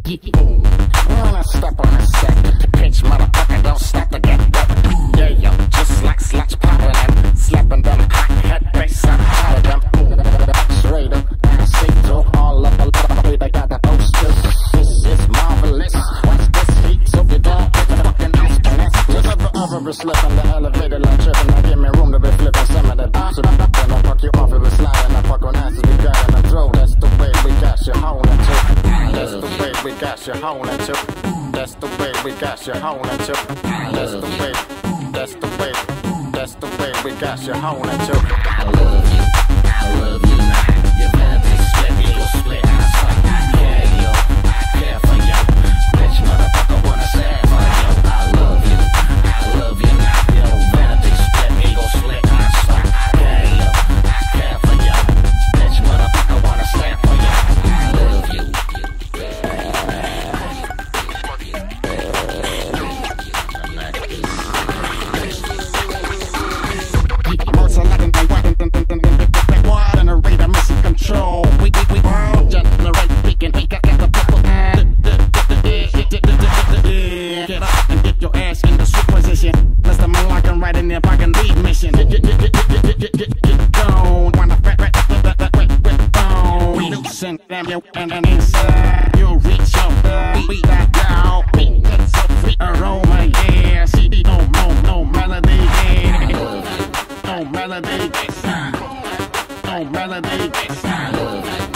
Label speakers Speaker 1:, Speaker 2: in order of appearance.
Speaker 1: When I step on the set, bitch, motherfucker, don't stop to get wet. Yeah, yo, just like sluts popping and slapping them hot head bass on top of them. Straight up, see through all up a lot of they got the posters. This is marvelous. What's this heat? So you don't get the fucking ice connect. Just ever slip in the elevator like tripping. I give me room to be flipping some of the so then I fuck you off if it's sliding. I fuck on asses we got in the throat. That's the way we got you holding to. That's the way we got you holding to. That's the way we got you holding to. That's the way. That's the way. That's the way we got you holding to.
Speaker 2: I love you. I love you now. You're better be split. You go split. I care, yo. I care for you. Bitch, motherfucker, wanna say for you. I love you. I love you now. You better be split. You go split. I care, yo. I care for you. Bitch, motherfucker, wanna say for you. I love you.
Speaker 1: Control. We generate beacon. We got the purple. Get up and get your ass in the sweet position. That's the man locking right in there. Fucking lead mission. Get gone. Wanna wet bone. We loosen them you and then inside. You reach your beat that down. Beat that's so free aroma. Yeah. See no melody. Yeah. No melody. No melody.
Speaker 2: I love you.